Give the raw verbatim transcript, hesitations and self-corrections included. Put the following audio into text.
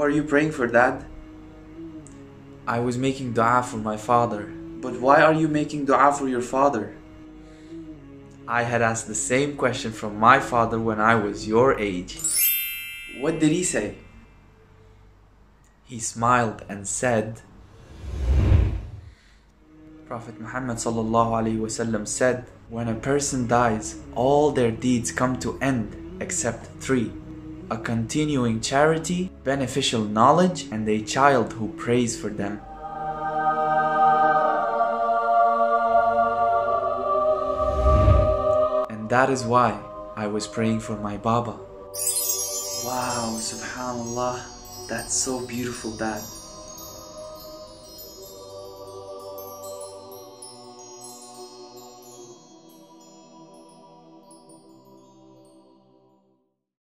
are you praying for, Dad? I was making dua for my father. But why are you making dua for your father? I had asked the same question from my father when I was your age. What did he say? He smiled and said, Prophet Muhammad sallallahu alaihi wasallam said, when a person dies, all their deeds come to end except three: a continuing charity, beneficial knowledge, and a child who prays for them. And that is why I was praying for my Baba. Wow, subhanallah, that's so beautiful, Dad.